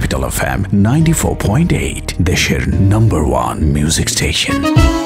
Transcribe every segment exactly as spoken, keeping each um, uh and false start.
Capital F M ninety-four point eight, দেশের number one music station.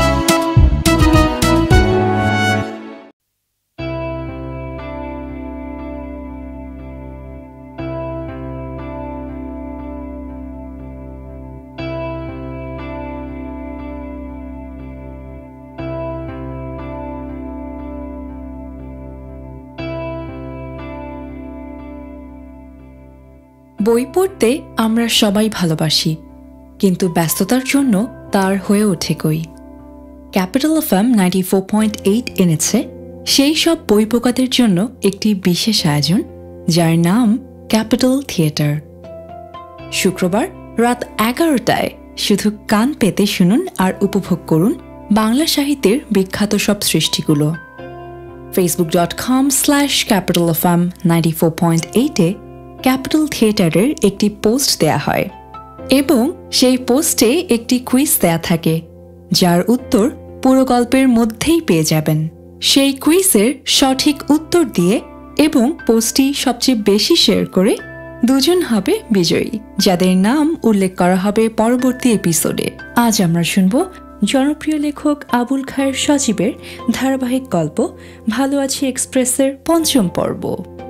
বই পড়তে আমরা সবাই ভালোবাসি, কিন্তু ব্যস্ততার জন্য তার হয়ে ওঠে কই। Capital F M ninety four point eight এনেছে সেই সব বই পোকাদের জন্য একটি বিশেষ আয়োজন, যার নাম ক্যাপিটাল থিয়েটার। শুক্রবার রাত এগারোটায় শুধু কান পেতে শুনুন আর উপভোগ করুন বাংলা সাহিত্যের বিখ্যাত সব সৃষ্টিগুলো। Facebook dot com slash capital F M ninety four point এইটে ক্যাপিটাল থিয়েটারের একটি পোস্ট দেয়া হয় এবং সেই পোস্টে একটি কুইজ দেয়া থাকে, যার উত্তর পুরো গল্পের মধ্যেই পেয়ে যাবেন। সেই কুইজের সঠিক উত্তর দিয়ে এবং পোস্টটি সবচেয়ে বেশি শেয়ার করে দুজন হবে বিজয়ী, যাদের নাম উল্লেখ করা হবে পরবর্তী এপিসোডে। আজ আমরা শুনব জনপ্রিয় লেখক আবুল খায়ের সজীবের ধারাবাহিক গল্প ভালো আছি এক্সপ্রেসের পঞ্চম পর্ব।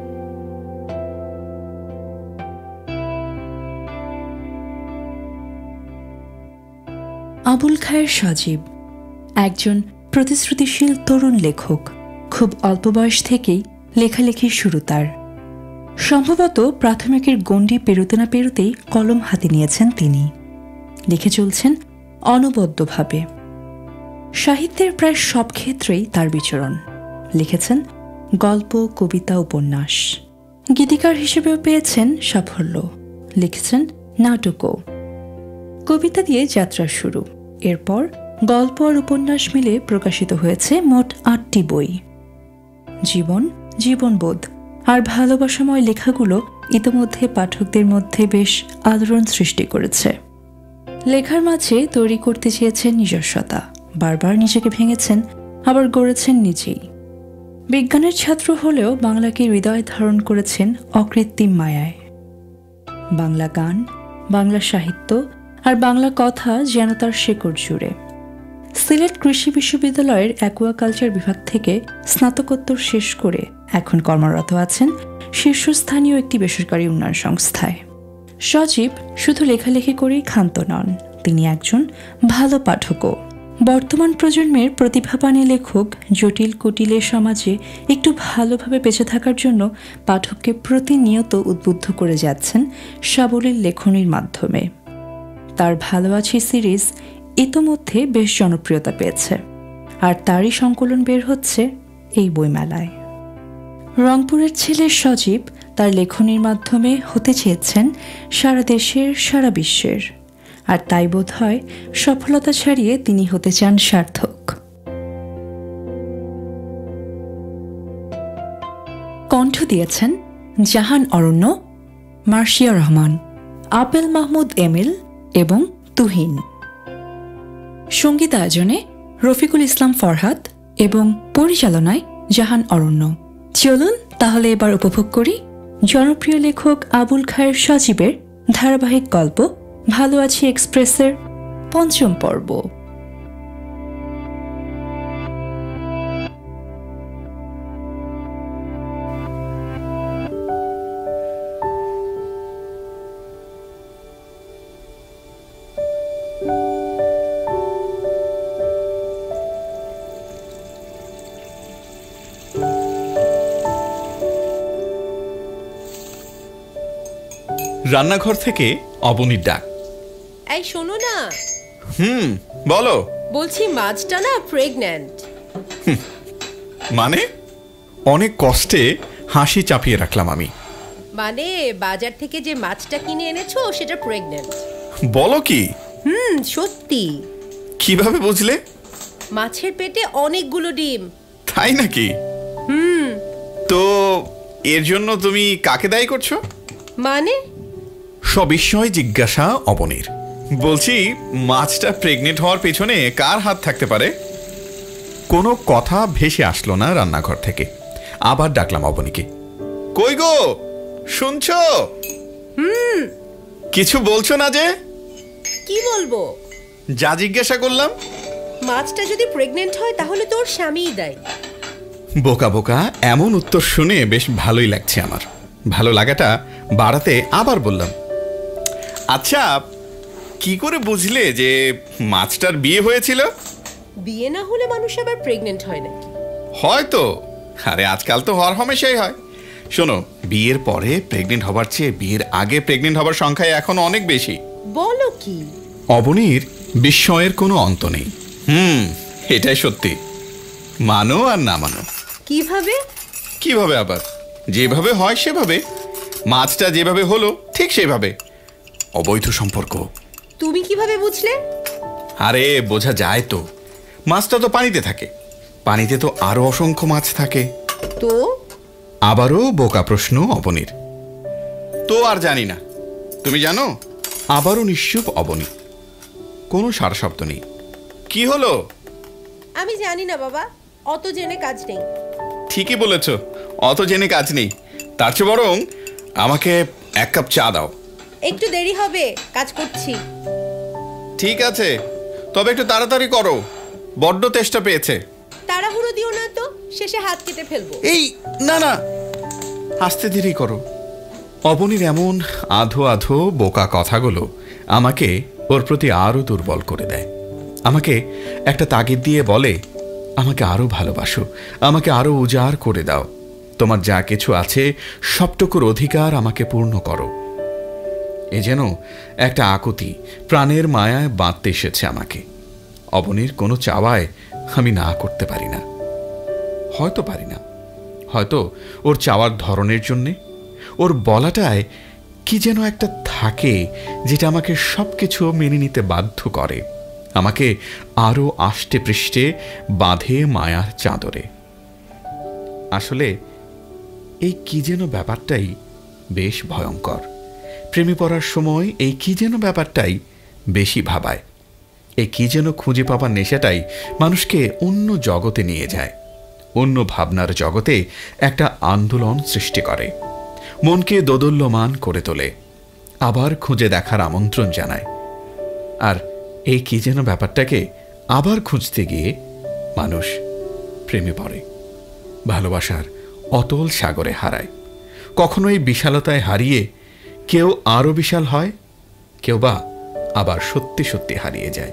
আবুল খায়ের সজীব একজন প্রতিশ্রুতিশীল তরুণ লেখক। খুব অল্প বয়স থেকেই লেখালেখির শুরু তার। সম্ভবত প্রাথমিকের গণ্ডি পেরোতে না পেরোতেই কলম হাতে নিয়েছেন তিনি। লিখে চলছেন অনবদ্যভাবে। সাহিত্যের প্রায় সব ক্ষেত্রেই তার বিচরণ। লিখেছেন গল্প, কবিতা, উপন্যাস। গীতিকার হিসেবেও পেয়েছেন সাফল্য। লিখেছেন নাটকও। কবিতা দিয়ে যাত্রা শুরু, এরপর গল্প আর উপন্যাস মিলে প্রকাশিত হয়েছে মোট আটটি বই। জীবন, জীবনবোধ আর ভালোবাসাময় লেখাগুলো ইতোমধ্যে পাঠকদের মধ্যে বেশ আলোড়ন সৃষ্টি করেছে। লেখার মাঝে তৈরি করতে চেয়েছেন নিজস্বতা, বারবার নিজেকে ভেঙেছেন, আবার গড়েছেন নিজেই। বিজ্ঞানের ছাত্র হলেও বাংলাকে হৃদয় ধারণ করেছেন অকৃত্রিম মায়ায়। বাংলা গান, বাংলা সাহিত্য আর বাংলা কথা যেন তার শেকড় জুড়ে। সিলেট কৃষি বিশ্ববিদ্যালয়ের অ্যাকুয়াকালচার বিভাগ থেকে স্নাতকোত্তর শেষ করে এখন কর্মরত আছেন শীর্ষস্থানীয় একটি বেসরকারি উন্নয়ন সংস্থায়। সজীব শুধু লেখালেখি করেই ক্ষান্ত নন, তিনি একজন ভালো পাঠকও। বর্তমান প্রজন্মের প্রতিভাবানী লেখক জটিল কুটিলের সমাজে একটু ভালোভাবে বেঁচে থাকার জন্য পাঠককে প্রতিনিয়ত উদ্বুদ্ধ করে যাচ্ছেন সাবলীল লেখনীর মাধ্যমে। তার ভালো আছি সিরিজ ইতোমধ্যে বেশ জনপ্রিয়তা পেয়েছে, আর তারই সংকলন বের হচ্ছে এই বইমেলায়। রংপুরের ছেলে সজীব তার লেখনীর মাধ্যমে হতে চেয়েছেন সারা দেশের, সারা বিশ্বের, আর তাই বোধ হয় সফলতা ছাড়িয়ে তিনি হতে চান সার্থক। কণ্ঠ দিয়েছেন জাহান অরণ্য, মার্শিয়া রহমান, আপেল মাহমুদ এমিল এবং তুহিন। সঙ্গীতায়োজনে রফিকুল ইসলাম ফরহাদ এবং পরিচালনায় জাহান অরণ্য। চলুন তাহলে এবার উপভোগ করি জনপ্রিয় লেখক আবুল খায়ের সজীবের ধারাবাহিক গল্প ভালো আছি এক্সপ্রেসের পঞ্চম পর্ব। রান্নাঘর থেকে অবনীর ডাক। এই শোনো না। হুম বলো। বলছি মাছটা না প্রেগন্যান্ট। মানে? অনেক কষ্টে হাসি চাপিয়ে রাখলাম আমি। মানে বাজার থেকে যে মাছটা কিনে এনেছো সেটা প্রেগন্যান্ট। বলো কি? হুম সত্যি। কিভাবে বুঝলে? মাছের পেটে অনেকগুলো ডিম। তাই নাকি? হুম। তো এর জন্য তুমি কাকে দায়ী করছো? মানে? সবিস্ময় জিজ্ঞাসা অবনীর। বলছি মাছটা প্রেগনেন্ট হওয়ার পেছনে কার হাত থাকতে পারে? কোনো কথা ভেসে আসলো না রান্নাঘর থেকে। আবার ডাকলাম অবনীকে। কই গো, শুনছো? হুম। কিছু বলছো না যে? কি বলবো? যা জিজ্ঞাসা করলাম। মাছটা যদি প্রেগনেন্ট হয় তাহলে তোর স্বামীই দায়ী। বোকা বোকা এমন উত্তর শুনে বেশ ভালোই লাগছে আমার। ভালো লাগাটা বাড়াতে আবার বললাম, আচ্ছা কি করে বুঝলে যে মাছটার বিয়ে হয়েছিল? বিয়ে না হলে মানুষ আবার প্রেগনেন্ট হয় নাকি? হয়তো, আরে আজকাল তো হর হমেশাই হয়। শোনো, বিয়ের পরে প্রেগনেন্ট হবার চেয়ে বিয়ের আগে প্রেগনেন্ট হবার সংখ্যা এখন অনেক বেশি। বলো কি? অবনীর বিস্ময়ের কোনো অন্ত নেই। হুম, এটাই সত্যি, মানো আর না মানো। কিভাবে? কিভাবে আবার? যেভাবে হয় সেভাবে। মাছটা যেভাবে হলো ঠিক সেভাবে। অবৈধ সম্পর্ক। তুমি কিভাবে বুঝলে? আরে বোঝা যায় তো, মাছটা তো পানিতে থাকে, পানিতে তো আরো অসংখ্য মাছ থাকে। তো আবারও বোকা প্রশ্ন অবনীর। তো আর জানি না, তুমি জানো? আবারও নিশ্চুপ অবনী, কোনো সারা শব্দ নেই। কি হলো? আমি জানি না বাবা, অত জেনে কাজ নেই। ঠিকই বলেছ, অত জেনে কাজ নেই। তার চেয়ে বরং আমাকে এক কাপ চা দাও। একটু দেরি হবে, কাজ করছি। ঠিক আছে, তবে একটু তাড়াতাড়ি করো, বড্ড তেষ্টা পেয়েছে। তাড়াহুড়ো দিও না তো, শেষে হাত কেটে ফেলবো। এই না না, আস্তে ধীরে করো। অবনীর এমন আধো আধো বোকা কথাগুলো আমাকে ওর প্রতি আরো দুর্বল করে দেয়। আমাকে একটা তাগিদ দিয়ে বলে, আমাকে আরো ভালোবাসো, আমাকে আরো উজাড় করে দাও, তোমার যা কিছু আছে সবটুকুর অধিকার আমাকে পূর্ণ করো। এ যেন একটা আকুতি, প্রাণের মায়ায় বাঁধতে এসেছে আমাকে। অবনীর কোনো চাওয়ায় আমি না করতে পারি না। হয়তো পারি না, হয়তো ওর চাওয়ার ধরনের জন্যে, ওর বলাটায় কি যেন একটা থাকে যেটা আমাকে সবকিছু মেনে নিতে বাধ্য করে, আমাকে আরো আষ্টে পৃষ্ঠে বাঁধে মায়ার চাদরে। আসলে এই কি যেন ব্যাপারটাই বেশ ভয়ঙ্কর। প্রেমে পড়ার সময় এই কি যেন ব্যাপারটাই বেশি ভাবায়। এই কি যেন খুঁজে পাবার নেশাটাই মানুষকে অন্য জগতে নিয়ে যায়, অন্য ভাবনার জগতে একটা আন্দোলন সৃষ্টি করে, মনকে দোদুল্যমান করে তোলে, আবার খুঁজে দেখার আমন্ত্রণ জানায়। আর এই কি যেন ব্যাপারটাকে আবার খুঁজতে গিয়ে মানুষ প্রেমে পড়ে, ভালোবাসার অতল সাগরে হারায়। কখনো এই বিশালতায় হারিয়ে কেউ আরো বিশাল হয়, কেউ বা আবার সত্যি সত্যি হারিয়ে যায়।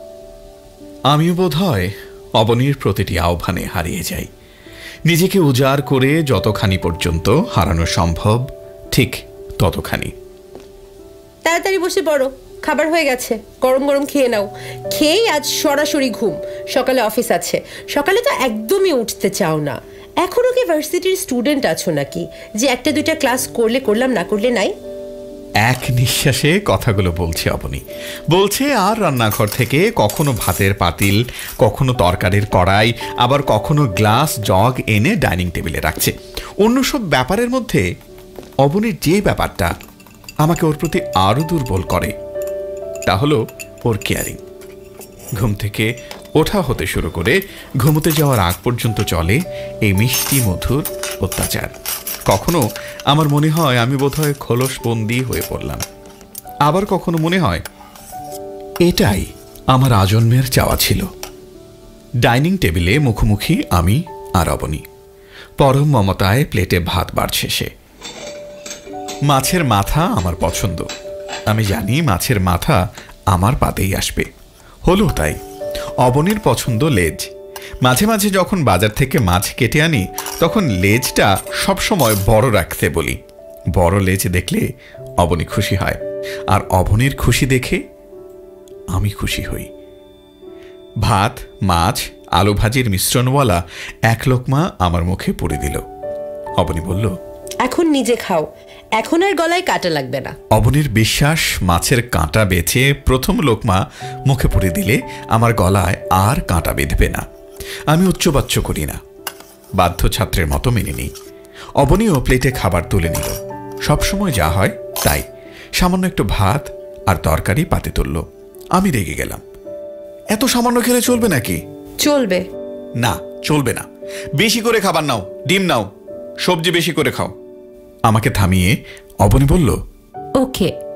আমিও বোধ হয় অবনীর প্রতিটি আহ্বানে হারিয়ে যাই। নিজেকে উজাড় করে যতখানি পর্যন্ত হারানো সম্ভব ঠিক ততখানি। তাড়াতাড়ি বসে পড়ো, খাবার হয়ে গেছে, গরম গরম খেয়ে নাও। খেয়েই আজ সরাসরি ঘুম, সকালে অফিস আছে। সকালে তো একদমই উঠতে চাও না। এখনো কি ভার্সিটির স্টুডেন্ট আছো নাকি যে একটা দুইটা ক্লাস করলে করলাম, না করলে নাই? এক নিঃশ্বাসে কথাগুলো বলছে অবনী। বলছে আর রান্নাঘর থেকে কখনো ভাতের পাতিল, কখনো তরকারির কড়াই, আবার কখনো গ্লাস জগ এনে ডাইনিং টেবিলে রাখছে। অন্য সব ব্যাপারের মধ্যে অবনীর যে ব্যাপারটা আমাকে ওর প্রতি আরো দুর্বল করে তা হলো ওর কেয়ারিং। ঘুম থেকে ওঠা হতে শুরু করে ঘুমোতে যাওয়ার আগ পর্যন্ত চলে এই মিষ্টি মধুর অত্যাচার। কখনো আমার মনে হয় আমি বোধহয় খোলসবন্দি হয়ে পড়লাম, আবার কখনো মনে হয় এটাই আমার আজন্মের চাওয়া ছিল। ডাইনিং টেবিলে মুখোমুখি আমি আর অবনী, পরম মমতায় প্লেটে ভাত বাড়ছে সে। মাছের মাথা আমার পছন্দ, আমি জানি মাছের মাথা আমার পাতেই আসবে। হলো তাই। অবনীর পছন্দ লেজ। মাঝে মাঝে যখন বাজার থেকে মাছ কেটে আনি তখন লেজটা সবসময় বড় রাখতে বলি। বড় লেজ দেখলে অবনী খুশি হয়, আর অবনীর খুশি দেখে আমি খুশি হই। ভাত, মাছ, আলু ভাজির মিশ্রণওয়ালা এক লোকমা আমার মুখে পুরে দিল। অবনী বলল, এখন নিজে খাও, এখন আর গলায় কাটা লাগবে না। অবনীর বিশ্বাস মাছের কাঁটা বেছে প্রথম লোকমা মুখে পুরে দিলে আমার গলায় আর কাঁটা বেঁধবে না। আমি উচ্চবাচ্য করি না, বাধ্য ছাত্রের মতো মেনে নিই। অবনীও প্লেটে খাবার তুলে নিল, সবসময় যা হয় তাই। সামান্য একটু ভাত আর তরকারি পাতে তুলল। আমি রেগে গেলাম। এত সামান্য খেলে চলবে নাকি? চলবে না, চলবে না। বেশি করে খাবার নাও, ডিম নাও, সবজি বেশি করে খাও। আমাকে থামিয়ে অবনী বলল, ওকে,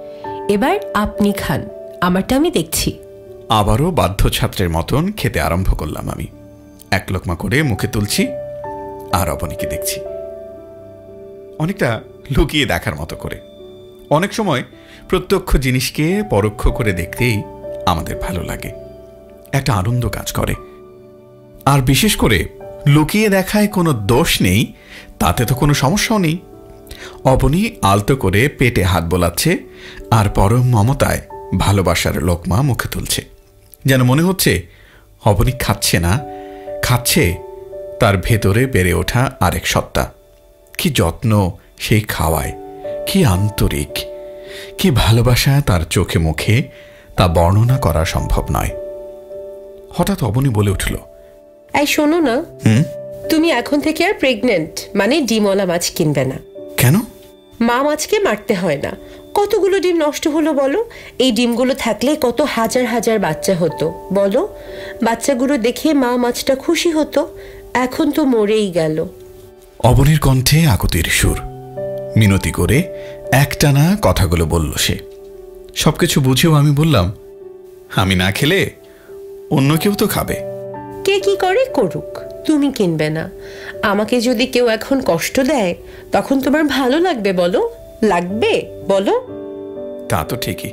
এবার আপনি খান, আমারটা আমি দেখছি। আবারও বাধ্য ছাত্রের মতন খেতে আরম্ভ করলাম আমি। এক লোকমা করে মুখে তুলছি আর অবনীকে দেখছি, অনেকটা লুকিয়ে দেখার মতো করে। অনেক সময় প্রত্যক্ষ জিনিসকে পরোক্ষ করে দেখতেই আমাদের ভালো লাগে, একটা আনন্দ কাজ করে। আর বিশেষ করে লুকিয়ে দেখায় কোনো দোষ নেই, তাতে তো কোনো সমস্যাও নেই। অবনী আলতো করে পেটে হাত বোলাচ্ছে আর পরম মমতায় ভালোবাসার লোকমা মুখে তুলছে, যেন মনে হচ্ছে অবনী খাচ্ছে না, খাচ্ছে তার ভেতরে বেড়ে ওঠা আরেক সত্তা। কি যত্ন সেই খাওয়ায়, কি আন্তরিক, কি ভালোবাসা তার চোখে মুখে, তা বর্ণনা করা সম্ভব নয়। হঠাৎ অবনী বলে উঠল, এই শোনো না, হুম, তুমি এখন থেকে আর প্রেগনেন্ট মানে ডিমওয়ালা মাছ কিনবে না। কেন? মা মাছকে মারতে হয় না। কতগুলো ডিম নষ্ট হলো বলো? এই ডিমগুলো থাকলে কত হাজার হাজার বাচ্চা হতো বলো। বাচ্চাগুলো দেখে মা মাছটা খুশি হতো, এখন তো মরেই গেল। অবনীর কণ্ঠে আকুতির সুর। মিনতি করে একটানা কথাগুলো বলল সে। সবকিছু বুঝেও আমি বললাম, আমি না খেলে অন্য কেউ তো খাবে। কে কি করে করুক, তুমি কিনবে না। আমাকে যদি কেউ এখন কষ্ট দেয় তখন তোমার ভালো লাগবে বলো? লাগবে বলো? তা তো ঠিকই।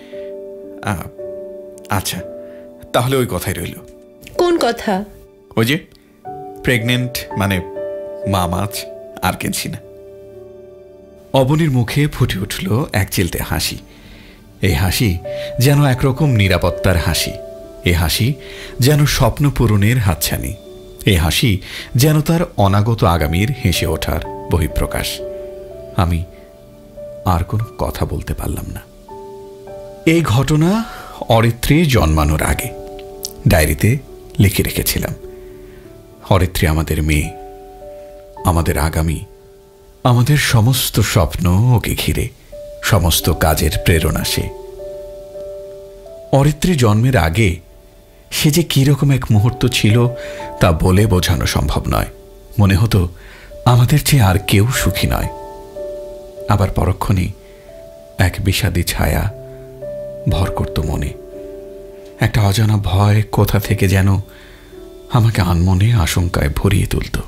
আচ্ছা, তাহলে ওই কথাই রইল। কোন কথা? ওই যে প্রেগনেন্ট মানে মা মাছ আর কিনছি না। অবনীর মুখে ফুটে উঠল এক চিলতে হাসি। এই হাসি যেন একরকম নিরাপত্তার হাসি। এ হাসি যেন স্বপ্ন পূরণের হাতছানি। এ হাসি যেন তার অনাগত আগামীর হেসে ওঠার বহিঃপ্রকাশ। আমি আর কোনো কথা বলতে পারলাম না। এই ঘটনা অরিত্রী জন্মানোর আগে ডায়েরিতে লিখে রেখেছিলাম। অরিত্রী আমাদের মেয়ে, আমাদের আগামী, আমাদের সমস্ত স্বপ্ন ওকে ঘিরে, সমস্ত কাজের প্রেরণা সে। অরিত্রী জন্মের আগে সে যে কিরকম এক মুহূর্ত ছিল তা বলে বোঝানো সম্ভব নয়। মনে হতো আমাদের চেয়ে আর কেউ সুখী নয়। আবার পরক্ষণেই এক বিষাদী ছায়া ভর করত মনে। একটা অজানা ভয় কোথা থেকে যেন আমাকে আনমনে আশঙ্কায় ভরিয়ে তুলত।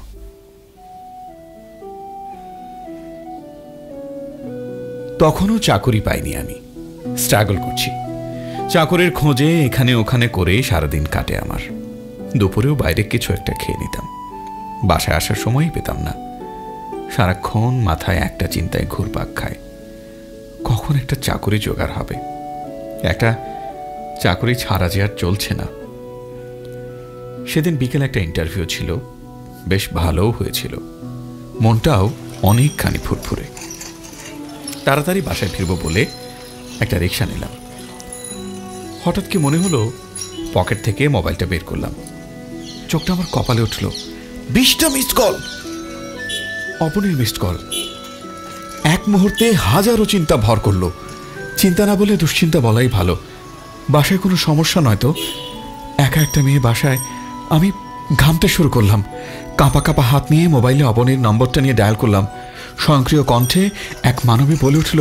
তখনও চাকরি পাইনি আমি, স্ট্রাগল করছি। চাকরির খোঁজে এখানে ওখানে করে সারাদিন কাটে আমার। দুপুরেও বাইরে কিছু একটা খেয়ে নিতাম, বাসায় আসার সময়ই পেতাম না। সারাক্ষণ মাথায় একটা চিন্তায় ঘুরপাক খায়, কখন একটা চাকরি জোগাড় হবে। একটা চাকরি ছাড়া যে আর চলছে না। সেদিন বিকেলে একটা ইন্টারভিউ ছিল, বেশ ভালোও হয়েছিল। মনটাও অনেকখানি ফুরফুরে। তাড়াতাড়ি বাসায় ফিরব বলে একটা রিক্সা নিলাম। হঠাৎ কি মনে হলো, পকেট থেকে মোবাইলটা বের করলাম। চোখটা আমার কপালে উঠল। বিশটা মিসড কল, অপনীর মিসড কল। এক মুহূর্তে হাজারো চিন্তা ভর করলো। চিন্তা না বলে দুশ্চিন্তা বলাই ভালো। বাসায় কোনো সমস্যা নয় তো? একা একটা মেয়ে বাসায়। আমি ঘামতে শুরু করলাম। কাঁপা কাঁপা হাত নিয়ে মোবাইলে অবনীর নম্বরটা নিয়ে ডায়াল করলাম। স্বয়ংক্রিয় কণ্ঠে এক মানবী বলে উঠল,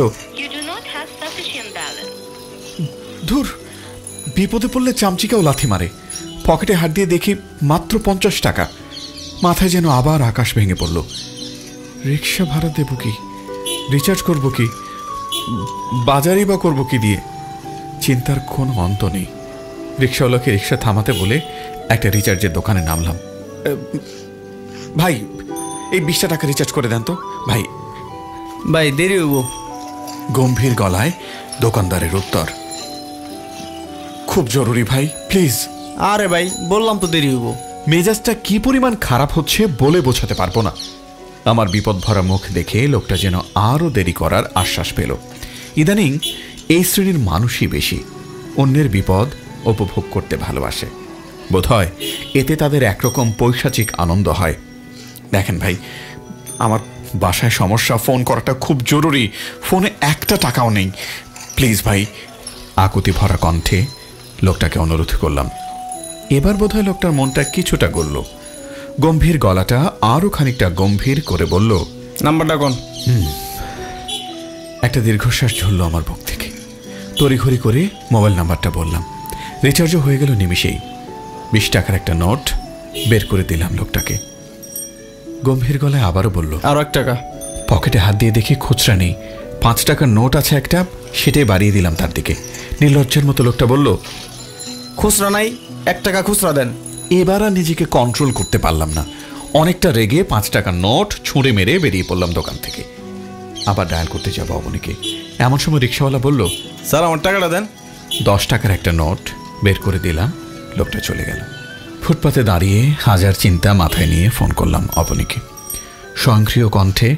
ধুর, বিপদে পড়লে চামচিকাও লাথি মারে। পকেটে হাত দিয়ে দেখি মাত্র পঞ্চাশ টাকা। মাথায় যেন আবার আকাশ ভেঙে পড়ল। রিক্সা ভাড়া দেবো কি, রিচার্জ করবো কি, বাজারই বা করবো কি দিয়ে? চিন্তার কোনো অন্ত নেই। রিক্সাওয়ালাকে রিক্সা থামাতে বলে একটা রিচার্জের দোকানে নামলাম। ভাই, এই বিশটা টাকা রিচার্জ করে দেন তো ভাই। ভাই দেরি হইব। গম্ভীর গলায় দোকানদারের উত্তর, খুব জরুরি ভাই, প্লিজ। আরে ভাই বললাম তো দেরি হইব। মেজাজটা কি পরিমাণ খারাপ হচ্ছে বলে বোঝাতে পারবো না। আমার বিপদ ভরা মুখ দেখে লোকটা যেন আরও দেরি করার আশ্বাস পেল। ইদানিং এই শ্রেণীর মানুষই বেশি অন্যের বিপদ উপভোগ করতে ভালোবাসে। বোধহয় এতে তাদের একরকম পৈশাচিক আনন্দ হয়। দেখেন ভাই, আমার বাসায় সমস্যা, ফোন করাটা খুব জরুরি, ফোনে একটা টাকাও নেই, প্লিজ ভাই। আকুতি ভরা কণ্ঠে লোকটাকে অনুরোধ করলাম। এবার বোধহয় লোকটার মনটা কিছুটা গলল। গম্ভীর গলাটা আরও খানিকটা গম্ভীর করে বলল, নাম্বারটা কোন? হুম। একটা দীর্ঘশ্বাস ঝরল আমার বুক থেকে। তড়িঘড়ি করে মোবাইল নাম্বারটা বললাম। রিচার্জও হয়ে গেল নিমিষেই। বিশ টাকার একটা নোট বের করে দিলাম লোকটাকে। গম্ভীর গলায় আবারও বলল, আরো এক টাকা। পকেটে হাত দিয়ে দেখি খুচরা নেই, পাঁচ টাকার নোট আছে একটা, সেটাই বাড়িয়ে দিলাম তার দিকে। নির্লজ্জের মতো লোকটা বলল, খুচরা নাই, এক টাকা খুচরা দেন। এবার আর নিজেকে কন্ট্রোল করতে পারলাম না, অনেকটা রেগে পাঁচ টাকার নোট ছুঁড়ে মেরে বেরিয়ে পড়লাম দোকান থেকে। আবার ডায়াল করতে যাবো অবনীকে, এমন সময় রিক্সাওয়ালা বলল, স্যার আমার টাকাটা দেন। দশ টাকার একটা নোট বের করে দিলাম, লোকটা চলে গেল। ফুটপাতে দাঁড়িয়ে হাজার চিন্তা মাথায় নিয়ে ফোন করলাম অবনীকে। স্বয়ংক্রিয় কণ্ঠে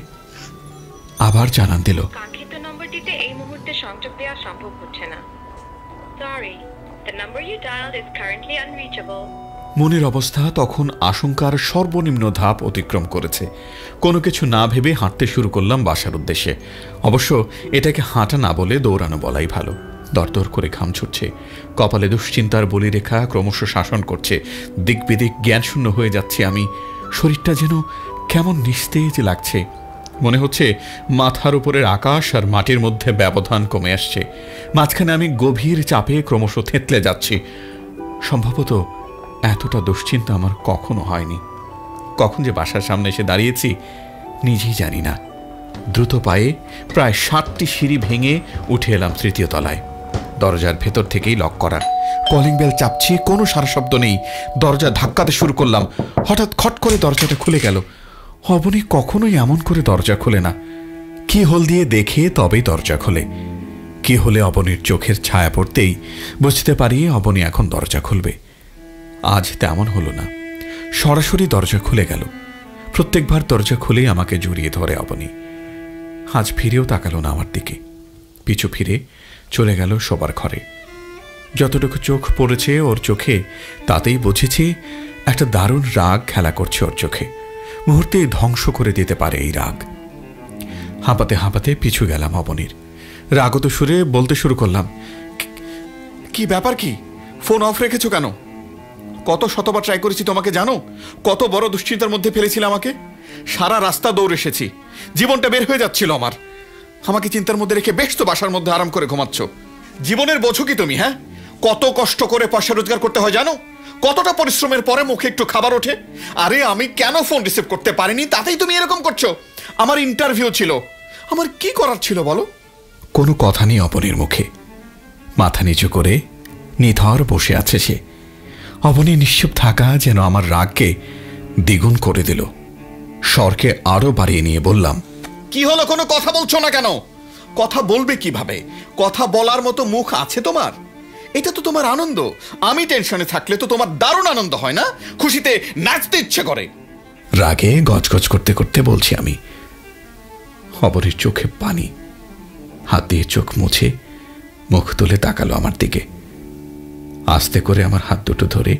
আবার জানান দিল, কাঙ্ক্ষিত নম্বরটিতে এই মুহূর্তে সংযোগ দেওয়া সম্ভব হচ্ছে না। Sorry, the number you dialled is currently unreachable. মনের অবস্থা তখন আশঙ্কার সর্বনিম্ন ধাপ অতিক্রম করেছে। কোনো কিছু না ভেবে হাঁটতে শুরু করলাম বাসার উদ্দেশ্যে। অবশ্য এটাকে হাঁটা না বলে দৌড়ানো বলাই ভালো। দরদর করে ঘাম ছুটছে, কপালে দুশ্চিন্তার বলিরেখা ক্রমশ শাসন করছে। দিক বিদিক জ্ঞানশূন্য হয়ে যাচ্ছে আমি। শরীরটা যেন কেমন নিস্তেজ লাগছে। মনে হচ্ছে মাথার উপরের আকাশ আর মাটির মধ্যে ব্যবধান কমে আসছে। মাঝখানে আমি গভীর চাপে ক্রমশ থেতলে যাচ্ছি। সম্ভবত এতটা দুশ্চিন্তা আমার কখনো হয়নি। কখন যে বাসার সামনে এসে দাঁড়িয়েছি নিজেই জানি না। দ্রুত পায়ে প্রায় ষাটটি সিঁড়ি ভেঙে উঠে এলাম তৃতীয় তলায়। দরজার ভেতর থেকেই লক করা, কলিং বেল চাপছি, কোনো সারা শব্দ নেই। দরজা ধাক্কাতে শুরু করলাম, হঠাৎ খট করে দরজাটা খুলে গেল। অবনী কখনোই এমন করে দরজা খোলে না। কি হোল দিয়ে দেখে তবেই দরজা খোলে। কি হলে অবনীর চোখের ছায়া পড়তেই বুঝতে পারি অবনী এখন দরজা খুলবে। আজ তেমন হলো না, সরাসরি দরজা খুলে গেল। প্রত্যেকবার দরজা খুলেই আমাকে জড়িয়ে ধরে অবনী। আজ ফিরেও তাকালো না আমার দিকে, পিছু ফিরে চলে গেল শোবার ঘরে। যতটুকু চোখ পড়েছে ওর চোখে তাতেই বুঝেছি একটা দারুণ রাগ খেলা করছে ওর চোখে। মুহূর্তেই ধ্বংস করে দিতে পারে এই রাগ। হাঁপাতে হাঁপাতে পিছু গেলাম অবনীর। রাগত সুরে বলতে শুরু করলাম, কি ব্যাপার, কি ফোন অফ রেখেছো কেন? কত শতবার ট্রাই করেছি তোমাকে জানো? কত বড় দুশ্চিন্তার মধ্যে ফেলেছিল আমাকে। সারা রাস্তা দৌড় এসেছি, জীবনটা বের হয়ে যাচ্ছিল আমার। আমাকে চিন্তার মধ্যে রেখে বেশ তো বাসার মধ্যে আরাম করে ঘুমাচ্ছ। জীবনের বোঝো কি তুমি? হ্যাঁ, কত কষ্ট করে পয়সা রোজগার করতে হয় জানো? কতটা পরিশ্রমের পরে মুখে একটু খাবার ওঠে। আরে আমি কেন ফোন রিসিভ করতে পারিনি তাতেই তুমি এরকম করছো? আমার ইন্টারভিউ ছিল, আমার কি করার ছিল বলো? কোনো কথা নেই অবনীর মুখে। মাথা নিচু করে নিথর বসে আছে সে। অবনী নিশ্চুপ থাকা যেন আমার রাগকে দ্বিগুণ করে দিল। স্বরকে আরো বাড়িয়ে নিয়ে বললাম, কি হলো, কোনো কথা বলছো না কেন? কথা বলবে কিভাবে? কথা বলার মতো মুখ আছে তোমার? এটা তো তোমার আনন্দ। আমি টেনশনে থাকলে তো তোমার দারুণ আনন্দ হয় না? খুশিতে নাচতে ইচ্ছে করে। রাগে গজগজ করতে করতে বলছি আমি। অবনীর চোখে পানি। হাত দিয়ে চোখ মুছে মুখ তুলে তাকালো আমার দিকে। আস্তে করে আমার হাত দুটো ধরে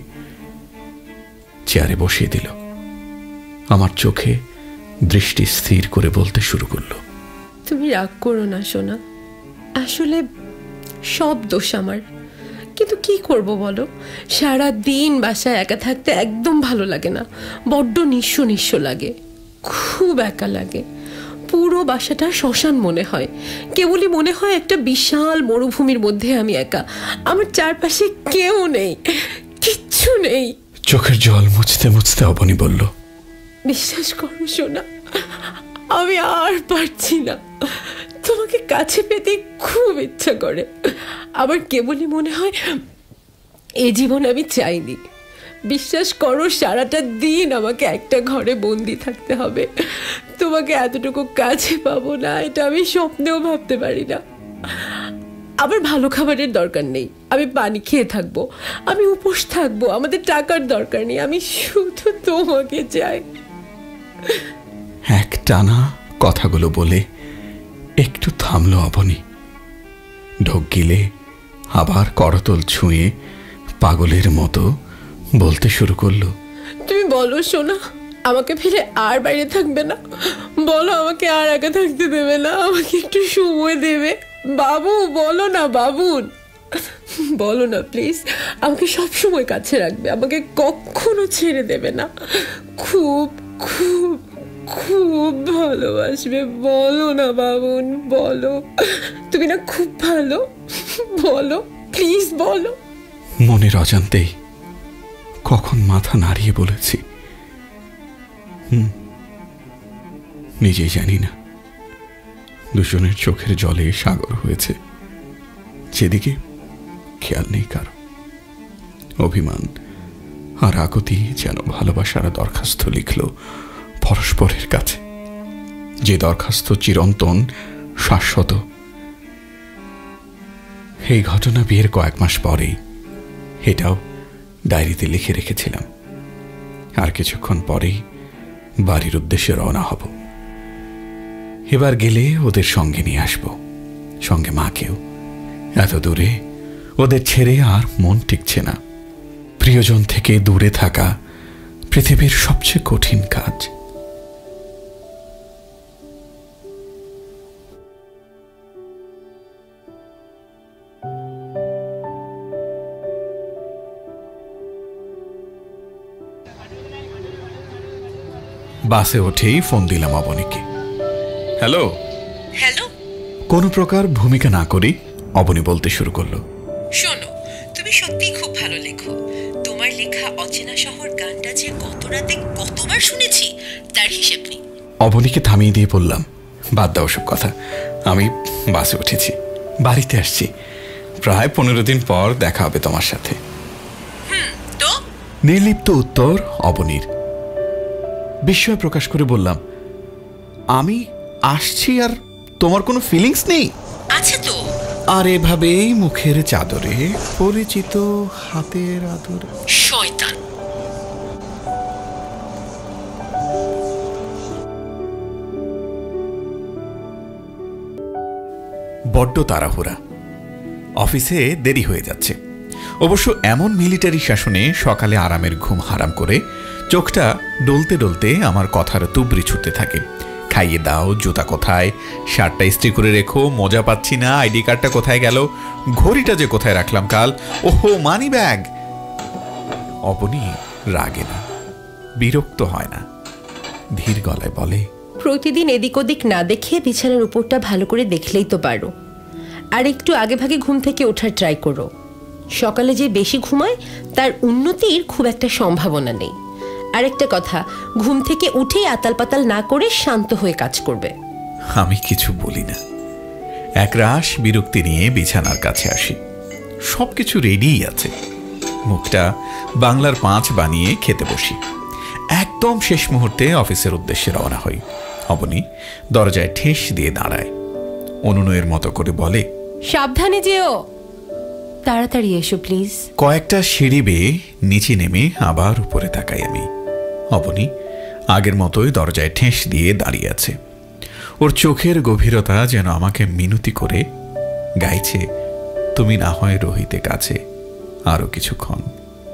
চেয়ারে বসিয়ে দিল। আমার চোখে দৃষ্টি স্থির করে বলতে শুরু করলো, তুমি রাগ করো না সোনা, আসলে সব দোষ আমার। কিন্তু কি করব বলো, সারা দিন বাসায় একা থাকতে একদম ভালো লাগে না। বড্ড নিঃস্ব নিঃস্ব লাগে, খুব একা লাগে। পুরো বাসাটা শ্মশান মনে হয়। কেবলই মনে হয় একটা বিশাল মরুভূমির মধ্যে আমি একা। আমার চারপাশে কেউ নেই, কিচ্ছু নেই। চোখের জল মুছতে মুছতে অবনী বলল, বিশ্বাস করো সোনা, আমি আর পারছি না। তোমাকে কাছে পেতে খুব ইচ্ছা করে। আবার কেবলই মনে হয় এই জীবন আমি চাইনি। বিশ্বাস করো, সারাটা দিন আমাকে একটা ঘরে বন্দি থাকতে হবে। তোমাকে এতটুকু কাছে পাবো না, এটা আমি স্বপ্নেও ভাবতে পারি না। আবার ভালো খাবারের দরকার নেই, আমি পানি খেয়ে থাকবো। আমি উপোস থাকবো, আমাদের টাকার দরকার নেই। আমি শুধু তোমাকে চাই। এক টানা কথাগুলো বলে একটু থামলো অবনী। ঢোক গিলে আবার করতল ছুঁয়ে পাগলের মতো বলতে শুরু করলো, তুমি বলো সোনা, আমাকে ফিরে আর বাইরে থাকবে না? বলো আমাকে আর একা থাকতে দেবে না, আমাকে একটু সময় দেবে। বাবু বলো না, বাবুন বলো না প্লিজ, আমাকে সবসময় কাছে রাখবে, আমাকে কখনো ছেড়ে দেবে না। খুব খুব খুব ভালোবাসবে। বলো না বাবুন, বলো। তুমি না খুব ভালো। বলো প্লিজ বলো। মনের অজান্তেই কখন মাথা নাড়িয়ে বলেছি, হুম, নিজেই জানি না। দুজনের চোখের জলে সাগর হয়েছে, যেদিকে খেয়াল নেই কারো। অভিমান আর আগতি যেন ভালোবাসার দরখাস্ত লিখল পরস্পরের কাছে, যে দরখাস্ত চিরন্তন, শাশ্বত। এই ঘটনা বিয়ের কয়েক মাস পরেই এটাও ডায়েরিতে লিখে রেখেছিলাম। আর কিছুক্ষণ পরেই বাড়ির উদ্দেশ্যে রওনা হব। এবার গেলে ওদের সঙ্গে নিয়ে আসব, সঙ্গে মাকেও। এত দূরে ওদের ছেড়ে আর মন টিকছে না। প্রিয়জন থেকে দূরে থাকা পৃথিবীর সবচেয়ে কঠিন কাজ। বাসে উঠেই ফোন দিলাম অবনীকে। Hello hello. কোনো প্রকার ভূমিকা না করেই অবনী বলতে শুরু করলো, শোনো, তুমি সত্যিই খুব ভালো লেখো। তোমার লেখা অচেনা শহর গানটা যে গত রাতে কতবার শুনেছি তার হিসেব নেই। অবনীকে থামিয়ে দিয়ে বললাম, বাদ দাও সব কথা, আমি বাসে উঠেছি, বাড়িতে আসছি। প্রায় পনেরো দিন পর দেখা হবে তোমার সাথে। হুম, তো? নির্লিপ্ত উত্তর অবনীর। বিস্ময় প্রকাশ করে বললাম, আমি আসছি আর তোমার কোনো ফিলিংস নেই? আছে তো। আর এভাবেই মুখের চাদরে পরিচিত হাতের আদর। শয়তান। বড্ড তাড়াহুড়া, অফিসে দেরি হয়ে যাচ্ছে। অবশ্য এমন মিলিটারি শাসনে সকালে আরামের ঘুম হারাম করে চোখটা ডলতে ডলতে আমার কথার তুবড়ি ছুটতে থাকে। খাইয়ে দাও, জুতা কোথায়, শার্টটা ইস্ত্রি করে রেখো, মজা পাচ্ছি না, আইডি কার্ডটা কোথায় গেল, ঘড়িটা যে কোথায় রাখলাম কাল, ওহো মানি ব্যাগ। অবনী রাগে না, বিরক্ত হয় না, ধীর গলায় বলে, প্রতিদিন এদিক ওদিক না দেখে বিছানার উপরটা ভালো করে দেখলেই তো পারো। আর একটু আগে ভাগে ঘুম থেকে ওঠার ট্রাই করো। সকালে যে বেশি ঘুমায় তার উন্নতির খুব একটা সম্ভাবনা নেই। আরেকটা কথা, ঘুম থেকে উঠেই আতাল পাতাল না করে শান্ত হয়ে কাজ করবে। আমি কিছু বলি না, একরাশ বিরক্তি নিয়ে বিছানার কাছে আসি। সবকিছু রেডিই আছে। মুখটা বাংলার পাঁচ বানিয়ে খেতে বসি। একদম শেষ মুহূর্তে অফিসের উদ্দেশ্যে রওনা হই। অবনী দরজায় ঠেস দিয়ে দাঁড়ায়, অনুনয়ের মতো করে বলে, সাবধানে যেও, তাড়াতাড়ি এসো প্লিজ। কয়েকটা সিঁড়ি বেয়ে নিচে নেমে আবার উপরে তাকাই আমি। অবনী আগের মতোই দরজায় ঠেস দিয়ে দাঁড়িয়ে আছে। ওর চোখের গভীরতা যেন আমাকে মিনতি করে গাইছে, তুমি না হয় রহিতে কাছে আরো কিছুক্ষণ।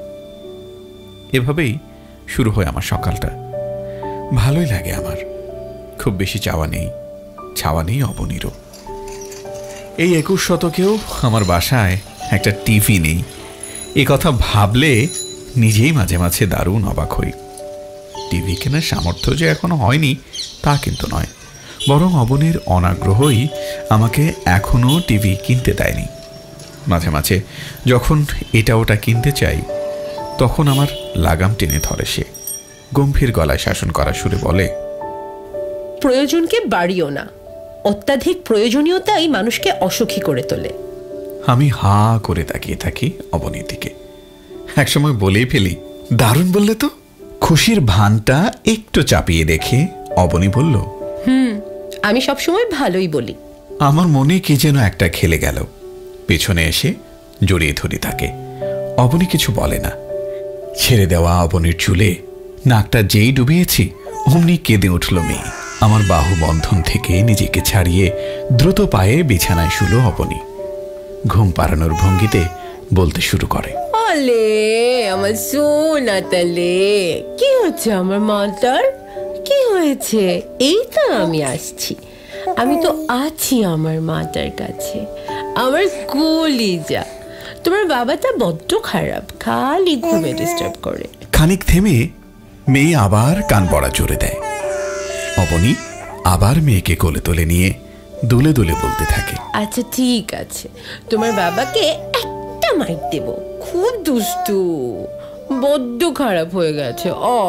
এভাবেই শুরু হয় আমার সকালটা। ভালোই লাগে আমার, খুব বেশি চাওয়া নেই, ছাওয়া নেই অবনীরও। এই একুশ শতকেও আমার বাসায় একটা টিভি নেই। এ কথা ভাবলে নিজেই মাঝে মাঝে দারুণ অবাক হই। টিভি কেনার সামর্থ্য যে এখনো হয়নি তা কিন্তু নয়, বরং অবনীর অনাগ্রহই আমাকে এখনো টিভি কিনতে দেয়নি। মাঝে মাঝে যখন এটা ওটা কিনতে চাই তখন আমার লাগাম টেনে ধরে সে। গম্ভীর গলায় শাসন করা সুরে বলে, প্রয়োজনকে বাড়িও না, অত্যাধিক প্রয়োজনীয়তাই মানুষকে অসুখী করে তোলে। আমি হা করে তাকিয়ে থাকি অবনীর দিকে। একসময় বলেই ফেলি, দারুণ বললে তো। খুশির ভানটা একটু চাপিয়ে দেখে অবনী বলল, হুম, আমি সবসময় ভালোই বলি। আমার মনে কি যেন একটা খেলে গেল। পেছনে এসে জড়িয়ে ধরি তাকে। অবনী কিছু বলে না। ছেড়ে দেওয়া অবনীর চুলে নাকটা যেই ডুবিয়েছি অমনি কেঁদে উঠল মেয়ে। আমার বাহু বন্ধন থেকে নিজেকে ছাড়িয়ে দ্রুত পায়ে বিছানায় শুল অবনী। ঘুম পাড়ানোর ভঙ্গিতে বলতে শুরু করে, আলে আমার সোনা তালে, কি হচ্ছে আমার মাটার, কি হয়েছে? এই তো আমি আসছি, আমি তো আছি আমার মাটার কাছে, আমার কলিজা। তোমার বাবাটা বড্ড খারাপ, খালি ঘুমে ডিস্টার্ব করে। খানিক থেমে মেয়ে আবার কান পড়া জোরে দেয়। অবনী আবার মেয়েকে কোলে তোলে নিয়ে দুলে দুলে বলতে থাকে, আচ্ছা ঠিক আছে, তোমার বাবাকে একটা মাইর দেব, খুব দুষ্টু, বড্ড খারাপ হয়ে গেছে। অ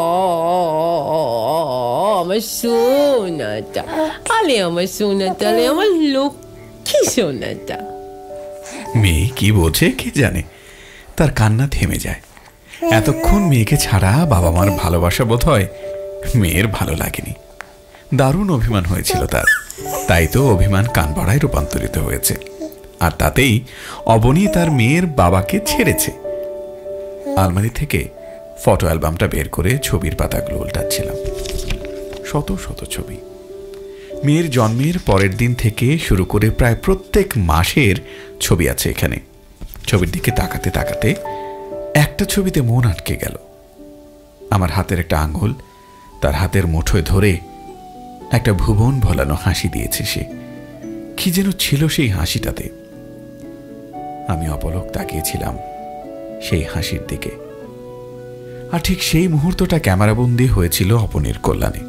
আমার সোনাটা, আলে আমার সোনাটা, আলে আমার লক্ষ্মী সোনাটা। মেয়ে কি বোঝে কে জানে, তার কান্না থেমে যায়। এতক্ষণ মেয়েকে ছাড়া বাবা মার ভালোবাসা বোধ হয় মেয়ের ভালো লাগেনি। দারুণ অভিমান হয়েছিল তার, তাই তো অভিমান কানবাড়ায় রূপান্তরিত হয়েছে। আর তাতেই অবনী তার মেয়ের বাবাকে ছেড়েছে। আলমারি থেকে ফটো অ্যালবামটা বের করে ছবির পাতাগুলো উল্টাচ্ছিলাম। শত শত ছবি, মেয়ের জন্মের পরের দিন থেকে শুরু করে প্রায় প্রত্যেক মাসের ছবি আছে এখানে। ছবির দিকে তাকাতে তাকাতে একটা ছবিতে মন আটকে গেল। আমার হাতের একটা আঙ্গুল তার হাতের মুঠোয় ধরে একটা ভুবন ভোলানো হাসি দিয়েছে সে। কি যেন ছিল সেই হাসিটাতে। আমি অপলক তাকিয়েছিলাম সেই হাসির দিকে। আর ঠিক সেই মুহূর্তটা ক্যামেরাবন্দি হয়েছিল অপনের কল্যাণে।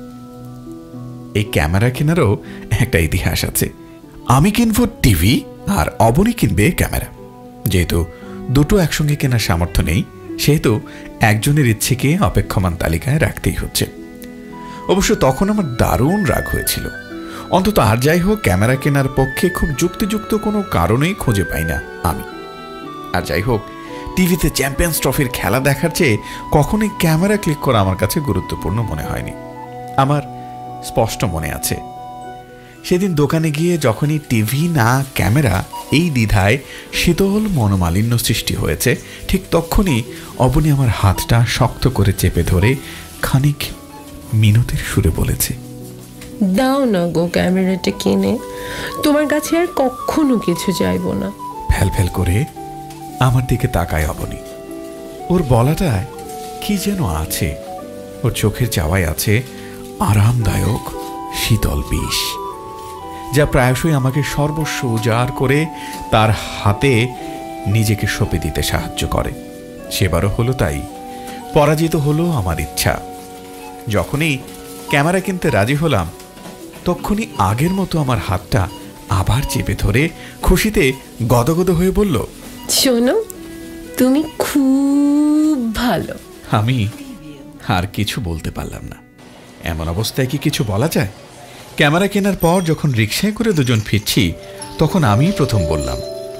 এই ক্যামেরা কেনারও একটা ইতিহাস আছে। আমি কিনবো টিভি আর অবনী কিনবে ক্যামেরা। যেহেতু দুটো একসঙ্গে কেনার সামর্থ্য নেই, সেহেতু একজনের ইচ্ছেকে অপেক্ষমান তালিকায় রাখতেই হচ্ছে। অবশ্য তখন আমার দারুণ রাগ হয়েছিল। অন্তত আর যাই হোক, ক্যামেরা কেনার পক্ষে খুব যুক্তিযুক্ত কোনো কারণেই খুঁজে পাই না আমি। আর যাই হোক, টিভিতে চ্যাম্পিয়ন্স ট্রফির খেলা দেখার চেয়ে কখনোই ক্যামেরা ক্লিক করা আমার কাছে গুরুত্বপূর্ণ মনে হয়নি। আমার স্পষ্ট মনে আছে, সেদিন দোকানে গিয়ে যখনই টিভি না ক্যামেরা, এই দ্বিধায় শীতল মনোমালিন্য সৃষ্টি হয়েছে, ঠিক তখনই অবনী আমার হাতটা শক্ত করে চেপে ধরে খানিক মিনতির সুরে বলেছে, দাও না গো ক্যামেরাটা কিনে, তোমার কাছে আর কখনো কিছু চাইবো না। ফ্যাল ফ্যাল করে আমার দিকে তাকায় অবনী। ওর বলাটায় কি যেন আছে, ওর চোখের চাওয়ায় আছে আরামদায়ক শীতল বিষ, যা প্রায়শই আমাকে সর্বস্ব উজাড় করে তার হাতে নিজেকে সঁপে দিতে সাহায্য করে। সেবারও হলো তাই। পরাজিত হলো আমার ইচ্ছা। যখনই ক্যামেরা কিনতে রাজি হলাম, তখনই আগের মতো আমার হাতটা আবার চেপে ধরে খুশিতে গদগদ হয়ে বলল, শোনো, তুমি খুব ভালো। আমি আর কিছু বলতে পারলাম না। এমন অবস্থায় কি কিছু বলা যায়? ক্যামেরা কেনার পর যখন রিকশায় করে দুজন ফিরছি, তখন আমি প্রথম বললাম,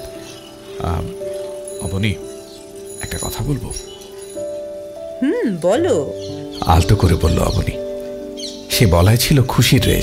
অবনী, একটা কথা বলবো। হুম, বলো। আলতো করে বলল অবনী। সে বলায় ছিল খুশির রেশ।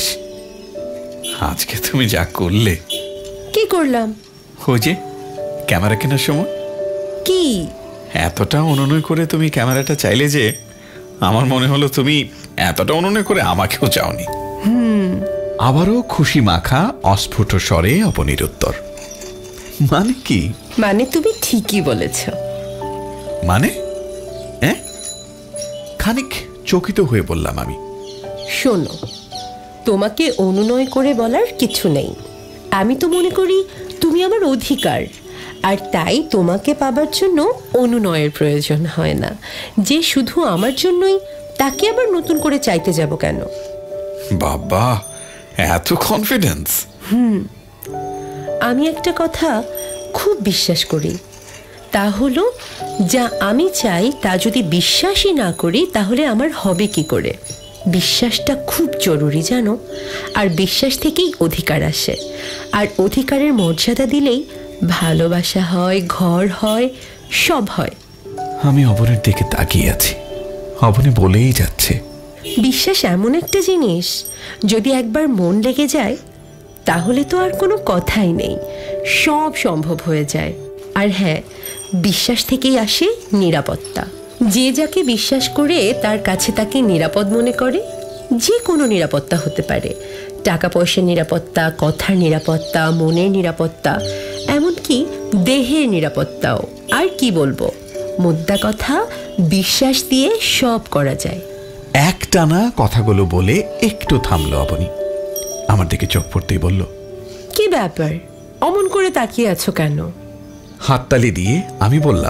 আজকে তুমি যা করলে। কি করলাম? ওই যে ক্যামেরা কেনার সময় কি এতটা অনুনয় করে তুমি ক্যামেরাটা চাইলে যে আমার মনে হলো তুমি এতটা অনুনয় করে আমাকেও চাওনি। হুম। আবারও খুশি মাখা অস্ফুট স্বরে অবনীর উত্তর। মানে কি? মানে তুমি ঠিকই বলেছ। মানে? হ্যাঁ, খানিক চকিত হয়ে বললাম আমি। শোনো, তোমাকে অনুনয় করে বলার কিছু নেই। আমি তো মনে করি তুমি আমার অধিকার, আর তাই তোমাকে পাবার জন্য অনুনয়ের প্রয়োজন হয় না। যে শুধু আমার জন্যই, তাকে আবার নতুন করে চাইতে যাব কেন? বাবা, এত কনফিডেন্স! হুম, আমি একটা কথা খুব বিশ্বাস করি। তা হলো, যা আমি চাই তা যদি বিশ্বাসই না করি, তাহলে আমার হবে কি করে? বিশ্বাসটা খুব জরুরি, জানো। আর বিশ্বাস থেকেই অধিকার আসে, আর অধিকারের মর্যাদা দিলেই ভালোবাসা হয়, ঘর হয়, সব হয়। আমি অবনীর দিকে তাকিয়ে আছি। অবনী বলেই যাচ্ছে, বিশ্বাস এমন একটা জিনিস, যদি একবার মন লেগে যায়, তাহলে তো আর কোনো কথাই নেই, সব সম্ভব হয়ে যায়। আর হ্যাঁ, বিশ্বাস থেকেই আসে নিরাপত্তা। যে যাকে বিশ্বাস করে তার কাছে তাকে নিরাপদ মনে করে, যে কোনো নিরাপত্তা হতে পারে, টাকা পয়সার নিরাপত্তা, কথার নিরাপত্তা, মনের নিরাপত্তা, এমনকি দেহের নিরাপত্তাও। আর কি বলবো, মুদ্রা কথা, বিশ্বাস দিয়ে সব করা যায়। একটানা কথাগুলো বলে একটু থামলো অবনী। আমার দিকে চোখ পড়তেই বলল, কি ব্যাপার, অমন করে তাকিয়ে আছো কেন? হাততালি দিয়ে আমি বললাম,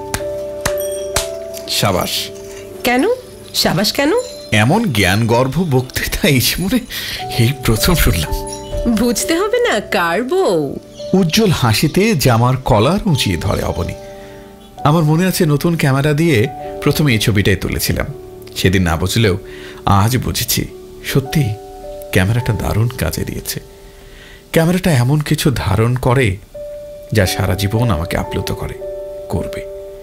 সাবাস। কেন সাবাস কেন? এমন জ্ঞান গর্ভ বক্তৃতা এই জীবনে এই প্রথম শুনলাম। বুঝতে হবে না কার বউ। উজ্জ্বল হাসিতে জামার কলার উঁচিয়ে ধরে অবনী। আমার মনে আছে নতুন ক্যামেরা দিয়ে প্রথমে এই ছবিটাই তুলেছিলাম। সেদিন না বুঝলেও আজ বুঝেছি, সত্যি ক্যামেরাটা দারুণ কাজে দিয়েছে। ক্যামেরাটা এমন কিছু ধারণ করে যা সারা জীবন আমাকে আপ্লুত করে, করবে।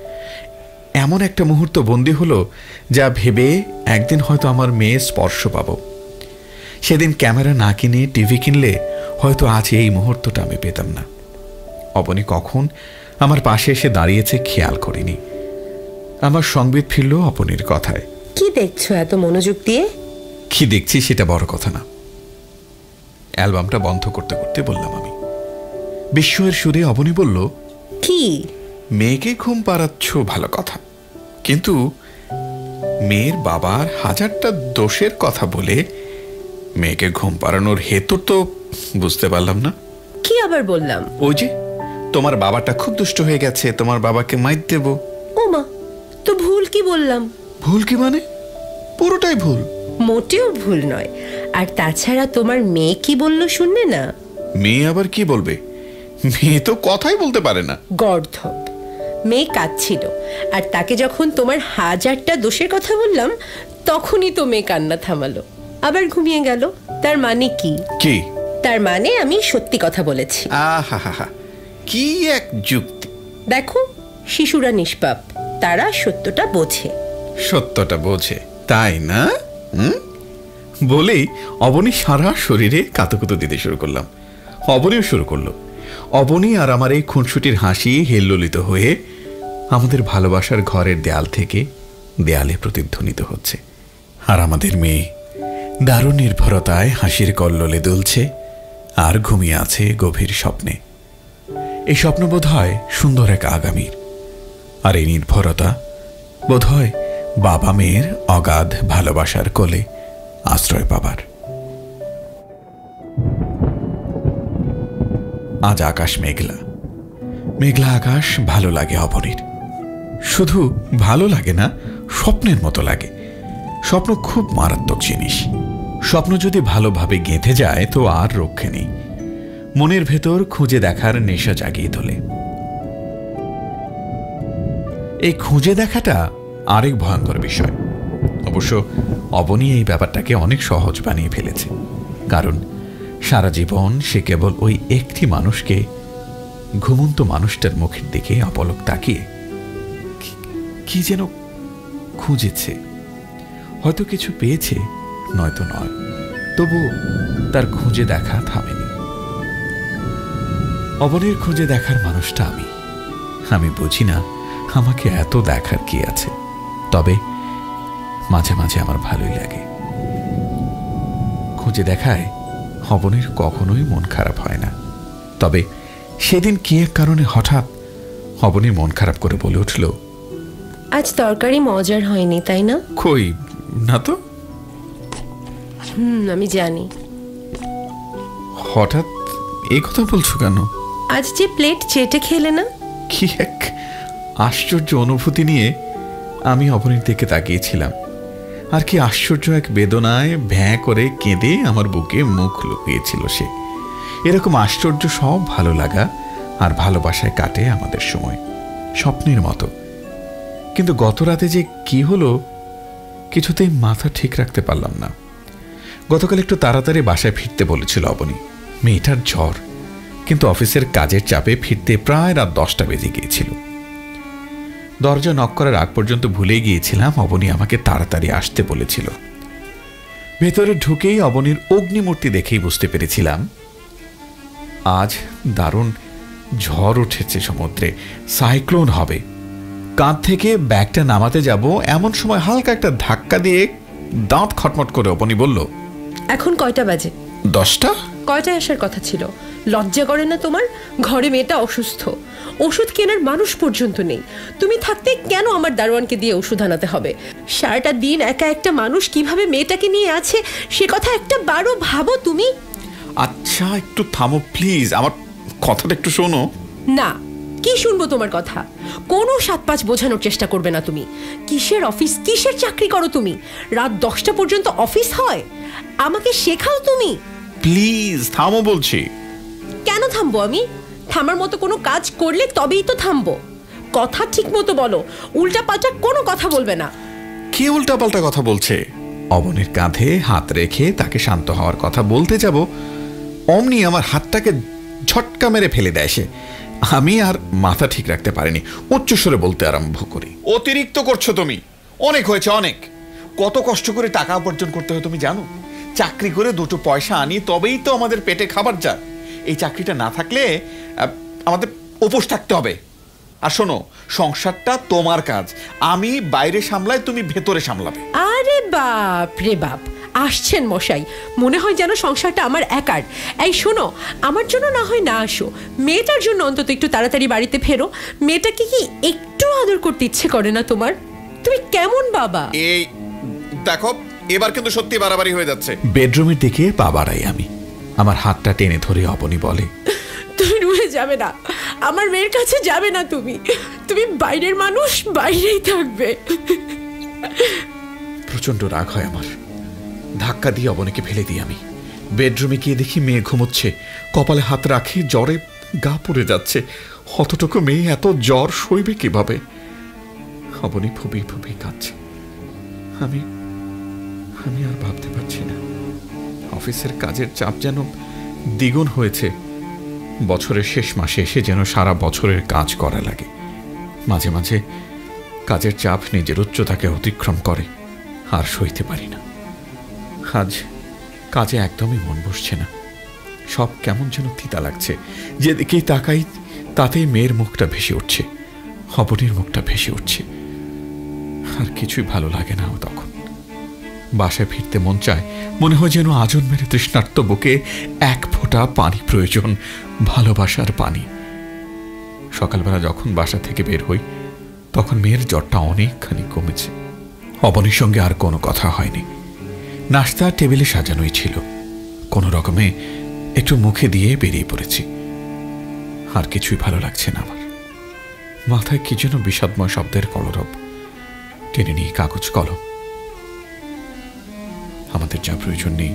এমন একটা মুহূর্ত বন্দী হলো যা ভেবে একদিন হয়তো আমার মেয়ে স্পর্শ পাব। সেদিন ক্যামেরা না কিনে টিভি কিনলে হয়তো আজ এই মুহূর্তটা আমি পেতাম না। অবনী কখন আমার পাশে এসে দাঁড়িয়েছে খেয়াল করিনি। আমার সংবিত ফিরল অবনীর কথায়। কি দেখছো এত মনোযোগ দিয়ে? কি দেখছি সেটা বড় কথা না। অ্যালবামটা বন্ধ করতে করতে বললাম আমি। বিস্ময়ের সুরে অবনী বলল, কি? মেয়েকে ঘুম পাড়াচ্ছ ভালো কথা, কিন্তু মেয়ের বাবার হাজারটা দোষের কথা বলে মেয়েকে ঘুম পাড়ানোর হেতু তো বুঝতে পারলাম না। কি আবার বললাম? ওই যে তোমার বাবাটা খুব দুষ্ট হয়ে গেছে, তোমার বাবাকে মাইর দেব। ও মা, তো ভুল কি বললাম? ভুল কি মানে? পুরোটাই ভুল। মোটেও ভুল নয়। আর তাছাড়া তোমার মেয়ে কি বললো শুনলে না? মেয়ে আবার কি বলবে? মেয়ে তো কথাই বলতে পারে না। গর্ধব। মেয়ে কাঁদছিল, আর তাকে যখন তোমার হাজারটা দোষের কথা বললাম তখনই তো মেয়ে কান্না থামালো, আবার ঘুমিয়ে গেল। তার মানে কি? কি? তার মানে আমি সত্যি কথা বলেছি। আহা হা হা, কি এক যুক্তি! দেখো, শিশুরা নিষ্পাপ, তারা সত্যটা বোঝে। সত্যটা বোঝে, তাই না? হুম, বলেই অবনী সারা শরীরে কাতুকুতু দিতে শুরু করলাম। অবনীও শুরু করলো। অবনী আর আমার এই খুনসুটির হাসি হেল্লোলিত হয়ে আমাদের ভালোবাসার ঘরের দেয়াল থেকে দেয়ালে প্রতিধ্বনিত হচ্ছে। আর আমাদের মেয়ে দারুণ নির্ভরতায় হাসির কল্লোলে দুলছে আর ঘুমিয়ে আছে গভীর স্বপ্নে। এই স্বপ্ন বোধ হয় সুন্দর এক আগামীর, আর এই নির্ভরতা বোধ হয় বাবা মেয়ের অগাধ ভালোবাসার কোলে আশ্রয় পাবার। আজ আকাশ মেঘলা। মেঘলা আকাশ ভালো লাগে অবনীর। শুধু ভালো লাগে না, স্বপ্নের মতো লাগে। স্বপ্ন খুব মারাত্মক জিনিস। স্বপ্ন যদি ভালোভাবে গেঁথে যায় তো আর রক্ষে নেই। মনের ভেতর খুঁজে দেখার নেশা জাগিয়ে তোলে। এই খুঁজে দেখাটা আরেক ভয়ঙ্কর বিষয়। অবশ্য অবনী এই ব্যাপারটাকে অনেক সহজ বানিয়ে ফেলেছে, কারণ সারা জীবন সে কেবল ওই একটি মানুষকে, ঘুমন্ত মানুষটার মুখের দিকে অপলক তাকিয়ে কি যেন খুঁজেছে। হয়তো কিছু পেয়েছে, নয়তো নয়, তবু তার খুঁজে দেখা থামেনি। অবনীর খুঁজে দেখার মানুষটা আমি। আমি বুঝি না আমাকে এত দেখার কি আছে, তবে মাঝে মাঝে আমার ভালোই লাগে। খুঁজে দেখায় অবনীর কখনোই মন খারাপ হয় না। তবে সেদিন কি এক কারণে হঠাৎ অবনী মন খারাপ করে বলে উঠল, আজ তরকারি মজার হয়নি, তাই না? কই না তো। হুম, আমি জানি। হঠাৎ এই কথা বলছো কেন? আজ যে প্লেট চেটে খেলে না। কি এক আশ্চর্য অনুভূতি নিয়ে আমি অবনীর দিকে তাকিয়েছিলাম। আর কি আশ্চর্য এক বেদনায় ভ্যাঁ করে কেঁদে আমার বুকে মুখ লুকিয়েছিল সে। এরকম আশ্চর্য সব ভালো লাগা আর ভালোবাসায় কাটে আমাদের সময়, স্বপ্নের মতো। কিন্তু গত রাতে যে কি হলো কিছুতেই মাথা ঠিক রাখতে পারলাম না। গতকাল একটু তাড়াতাড়ি বাসায় ফিরতে বলেছিল অবনী। মেয়েটার জ্বর, কিন্তু অফিসের কাজের চাপে ফিরতে প্রায় রাত দশটা বেজে গিয়েছিল। দরজা নক করার আগ পর্যন্ত ভুলে গিয়েছিলাম অবনী আমাকে তাড়াতাড়ি আসতে বলেছিল। ভেতরে ঢুকেই অবনীর অগ্নিমূর্তি দেখেই বুঝতে পেরেছিলাম আজ দারুণ ঝড় উঠেছে সমুদ্রে, সাইক্লোন হবে। কাঁধ থেকে ব্যাগটা নামাতে যাব এমন সময় হালকা একটা ধাক্কা দিয়ে দাঁত খটমট করে অবনী বলল, এখন কয়টা বাজে? দশটা। কয়টায় আসার কথা ছিল? লজ্জা করে না তোমার? ঘরে মেয়েটা অসুস্থ, ওষুধ কেনার মানুষ পর্যন্ত নেই। তুমি থাকতে কেন আমার দারোয়ানকে দিয়ে ওষুধ আনাতে হবে? সারাটা দিন একা একটা মানুষ কিভাবে মেয়েটাকে নিয়ে আছে সে কথা একটা বারো ভাবো তুমি। আচ্ছা একটু থামো প্লিজ, আমার কথাটা একটু শোনো। না, কি শুনবো তোমার কথা? কোনো সাত পাঁচ বোঝানোর চেষ্টা করবে না তুমি। কিসের অফিস, কিসের চাকরি করো তুমি? রাত দশটা পর্যন্ত অফিস হয়? আমাকে শেখাও তুমি। প্লিজ থামো বলছি। কেন থামবো আমি? থামার মতো কোনো কাজ করলে তবেই তো থামবো। কথা ঠিক মতো বলো, উল্টা পাল্টা কোনো কথা বলবে না। কে উল্টা পাল্টা কথা বলছে? অবনীর কাঁধে হাত রেখে তাকে শান্ত হওয়ার কথা বলতে যাব, অমনি আমার হাতটাকে ঝটকা মেরে ফেলে দেয় সে। আমি আর মাথা ঠিক রাখতে পারিনি, উচ্চস্বরে বলতে আরম্ভ করি, অতিরিক্ত করছো তুমি, অনেক হয়েছে অনেক। কত কষ্ট করে টাকা উপার্জন করতে হয় তুমি জানো? চাকরি করে দুটো পয়সা আনি তবেই তো আমাদের পেটে খাবার যায়। এই চাকরিটা না থাকলে আমাদের উপোস থাকতে হবে। আর শোনো, সংসারটা তোমার কাজ, আমি বাইরে সামলাই, তুমি ভেতরে সামলাবে। আরে বাপ রে বাপ, আসছেন মশাই, মনে হয় যেন সংসারটা আমার একার। এই শোনো, আমার জন্য না হয় না আসো, মেয়েটার জন্য অন্তত একটু তাড়াতাড়ি বাড়িতে ফেরো। মেয়েটাকে কি একটু আদর করতে ইচ্ছে করে না তোমার? তুমি কেমন বাবা? এই দেখো, এবার কিন্তু সত্যি বাড়াবাড়ি হয়ে যাচ্ছে। বেডরুমের দিকে পা বাড়াই আমি, আমার হাতটা টেনে ধরে অবনী বলে, তুমি রুমে যাবে না, আমার মেয়ের কাছে যাবে না। তুমি তুমি বাইরের মানুষ, বাইরেই থাকবে। প্রচন্ড রাগ হয় আমার, ধাক্কা দিয়ে অবনীকে ফেলে দিই আমি। বেডরুমে গিয়ে দেখি মেয়ে ঘুমোচ্ছে, কপালে হাত রাখে, জ্বরে গা পুড়ে যাচ্ছে। অতটুকু মেয়ে এত জ্বর সইবে কিভাবে? অবনী ফুবি ফুবি কাঁদছে। আমি আমি আর ভাবতে পারছি না। অফিসের কাজের চাপ যেন দ্বিগুণ হয়েছে। বছরের শেষ মাসে এসে যেন সারা বছরের কাজ করা লাগে। মাঝে মাঝে কাজের চাপ নিজের উচ্চতাকে অতিক্রম করে, আর সইতে পারি না। আজ কাজে একদমই মন বসছে না, সব কেমন যেন তিতা লাগছে। যেদিকেই তাকাই তাতেই মেয়ের মুখটা ভেসে উঠছে, অবনীর মুখটা ভেসে উঠছে। আর কিছুই ভালো লাগে না তখন। বাসায় ফিরতে মন চায়, মনে হয় যেন আজন মেরে তৃষ্ণার্ত বুকে এক ফোঁটা পানি প্রয়োজন, ভালোবাসার পানি। সকালবেলা যখন বাসা থেকে বের হই তখন মেয়ের জ্বরটা অনেকখানি কমেছে। অবনীর সঙ্গে আর কোনো কথা হয়নি। নাস্তা টেবিলে সাজানোই ছিল, কোনো রকমে একটু মুখে দিয়ে বেরিয়ে পড়েছি। আর কিছুই ভালো লাগছে না আমার। মাথায় কি যেন বিষাদময় শব্দের কলরব। টেনে নিয়ে কাগজ কলম। আমাদের যা প্রয়োজন নেই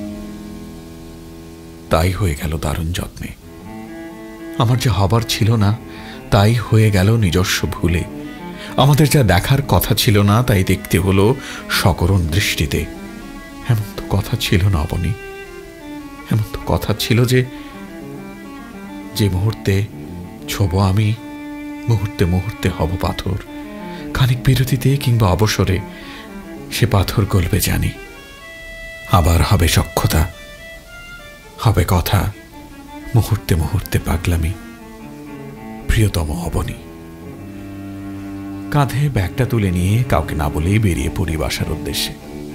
তাই হয়ে গেল দারুণ যত্নে। আমার যা হবার ছিল না তাই হয়ে গেল নিজস্ব ভুলে। আমাদের যা দেখার কথা ছিল না তাই দেখতে হলো সকরুণ দৃষ্টিতে। এমন তো কথা ছিল না অবনী, এমন তো কথা ছিল যে যে মুহূর্তে ছোব আমি, মুহূর্তে মুহূর্তে হব পাথর। খানিক বিরতিতে কিংবা অবসরে সে পাথর গলবে জানি। আবার হবে সখ্যতা, হবে কথা, মুহূর্তে মুহূর্তে পাগলামি। প্রিয়তম অবনী। কাঁধে ব্যাগটা তুলে নিয়ে কাউকে না বলেই বেরিয়ে পড়ি বাসার উদ্দেশ্যে।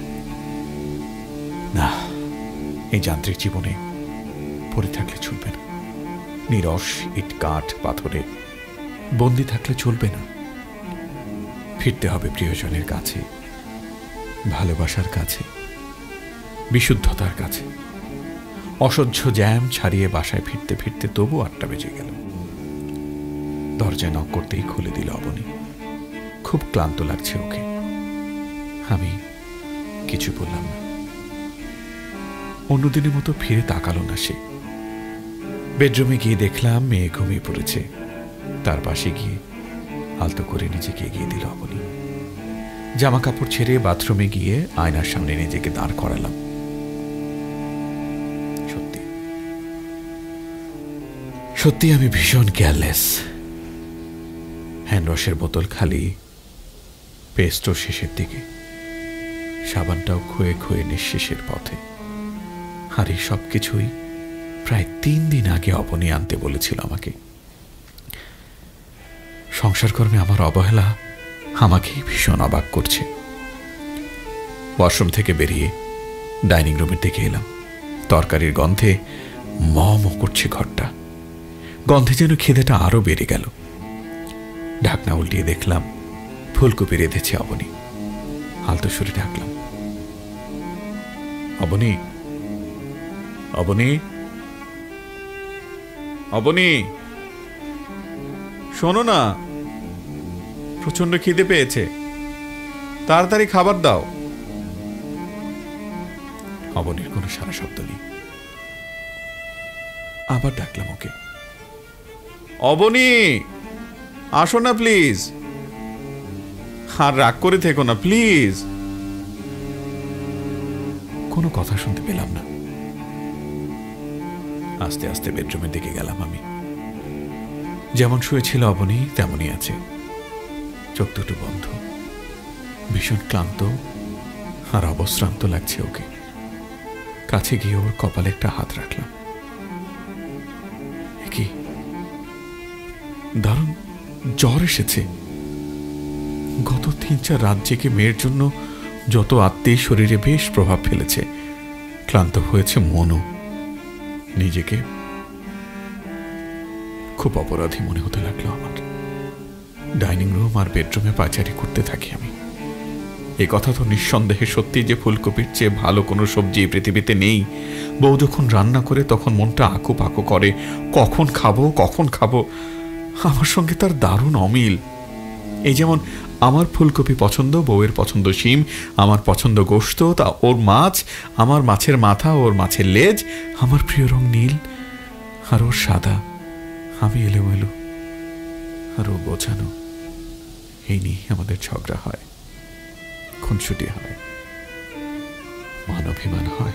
না, এই যান্ত্রিক জীবনে পড়ে থাকলে চলবে না। নিরস ইট কাঠ পাথরে বন্দি থাকলে চলবে না। ফিরতে হবে প্রিয়জনের কাছে, ভালোবাসার কাছে, বিশুদ্ধতার কাছে। অসহ্য জ্যাম ছাড়িয়ে বাসায় ফিরতে ফিরতে তবু আটটা বেজে গেল। দরজায় নক করতেই খুলে দিল অবনী। খুব ক্লান্ত লাগছে ওকে। আমি কিছু বললাম না। অন্যদিনের মতো ফিরে তাকালো না সে। বেডরুমে গিয়ে দেখলাম মেয়ে ঘুমিয়ে পড়েছে। তার পাশে গিয়ে আলতো করে নিজেকে এগিয়ে দিল অবনী। জামা কাপড় ছেড়ে বাথরুমে গিয়ে আয়নার সামনে নিজেকে দাঁড় করালাম। সত্যি সত্যি আমি ভীষণ কেয়ারলেস। হ্যান্ডওয়াশের বোতল খালি, পেস্টও শেষের দিকে, সাবানটাও ক্ষয়ে ক্ষয়ে নিঃশেষের পথে। আর এই সব কিছুই প্রায় তিন দিন আগে অবনী আনতে বলেছিল আমাকে। সংসার কর্মে আমার অবহেলা আমাকেই ভীষণ অবাক করছে। ওয়াশরুম থেকে বেরিয়ে ডাইনিং রুমের দিকে এলাম। তরকারির গন্ধে ম ম করছে ঘরটা। গন্ধে যেন খিদেটা আরো বেড়ে গেল। ঢাকনা উল্টিয়ে দেখলাম ফুলকপি রেঁধেছে অবনী। আলতো সুরে ডাকলাম, অবনী, অবনী, অবনী, শোনো না, প্রচন্ড খিদে পেয়েছে, তাড়াতাড়ি খাবার দাও। অবনীর কোনো সারা শব্দ নেই। আবার ডাকলাম ওকে। অবনী, আসো না প্লিজ, আর রাগ করে থেকো না প্লিজ। কোনো কথা শুনতে পেলাম না। আস্তে আস্তে বেডরুমের দিকে গেলাম আমি। যেমন শুয়েছিল অবনী তেমনই আছে, চোখ দুটো বন্ধ, ভীষণ ক্লান্ত আর অবশ্রান্ত লাগছে ওকে। কাছে গিয়ে ওর কপালে একটা হাত রাখলাম। কি দারুণ জ্বর এসেছে। গত তিন চার রাত জেগে মেয়ের জন্য যত আত্মীয় শরীরে বেশ প্রভাব ফেলেছে। ক্লান্ত হয়েছে মনও। নিজেকে খুব অপরাধী মনে হতে লাগলো আমার। ডাইনিং রুম আর বেডরুমে পায়চারি করতে থাকি আমি। এ কথা তো নিঃসন্দেহে সত্যি যে ফুলকপির চেয়ে ভালো কোনো সবজি পৃথিবীতে নেই। বউ যখন রান্না করে তখন মনটা আঁকু পাকু করে, কখন খাবো কখন খাবো। আমার সঙ্গে তার দারুণ অমিল। এই যেমন আমার ফুলকপি পছন্দ, বউয়ের পছন্দ শিম, আমার পছন্দ গোশত, তা ওর মাছ, আমার মাছের মাথা, ওর মাছের লেজ। আমার প্রিয় রং নীল আর ওর সাদা, আমি এলোমেলো আর ও বোঝানো। এই নিয়ে আমাদের ঝগড়া হয়, খুনসুটি হয়, মান অভিমান হয়,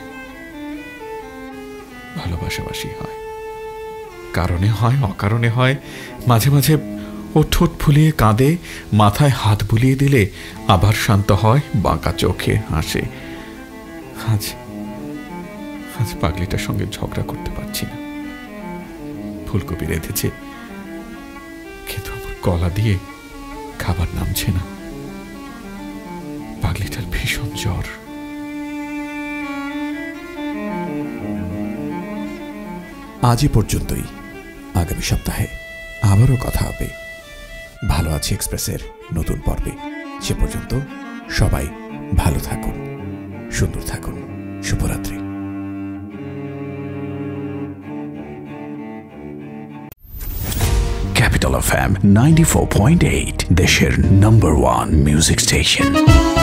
ভালোবাসাবাসি হয়। কারণে হয়, অকারণে হয়। মাঝে মাঝে ও ঠোঁট ফুলিয়ে কাঁদে, মাথায় হাত বুলিয়ে দিলে আবার শান্ত হয়, বাঁকা চোখে হাসে। আজ আজ পাগলিটার সঙ্গে ঝগড়া করতে পারছি না। ফুলকপি রেঁধেছে, কিন্তু আমার গলা দিয়ে খাবার নামছে না। পাগলিটার ভীষণ জ্বর। আজই পর্যন্তই। আগামী সপ্তাহে আবারও কথা হবে ভালো আছি এক্সপ্রেসের নতুন পর্বে। সে পর্যন্ত সবাই ভালো থাকুন, সুন্দর থাকুন। শুভরাত্রি। Capital F M ninety four point eight, দেশের নম্বর ওয়ান মিউজিক স্টেশন।